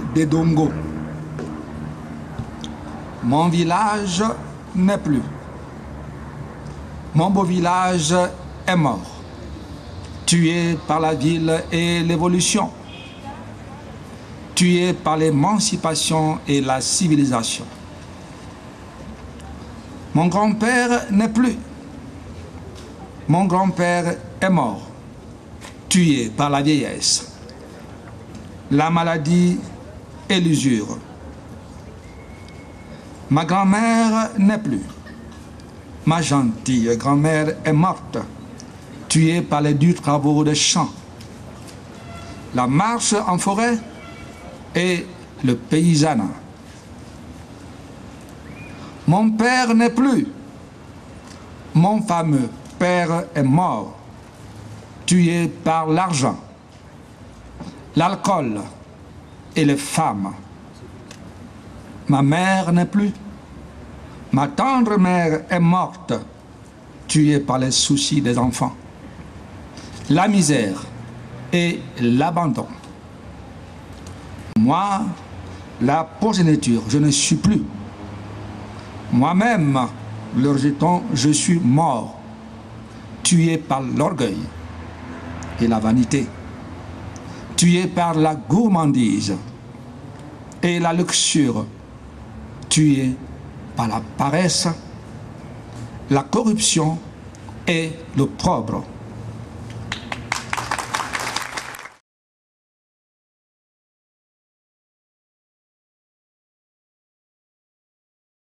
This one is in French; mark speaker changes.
Speaker 1: des Dongos. Mon village n'est plus. Mon beau village est mort, tué par la ville et l'évolution, tué par l'émancipation et la civilisation. Mon grand-père n'est plus. Mon grand-père est mort, tué par la vieillesse, la maladie et l'usure. Ma grand-mère n'est plus. Ma gentille grand-mère est morte, tuée par les durs travaux des champs, la marche en forêt et le paysanat. Mon père n'est plus. Mon fameux père est mort, tué par l'argent, l'alcool et les femmes. Ma mère n'est plus. Ma tendre mère est morte, tuée par les soucis des enfants, la misère et l'abandon. Moi, la progéniture, je ne suis plus. Moi-même, leur jeton, je suis mort, tué par l'orgueil et la vanité, tué par la gourmandise et la luxure, tué par la paresse, la corruption et l'opprobre.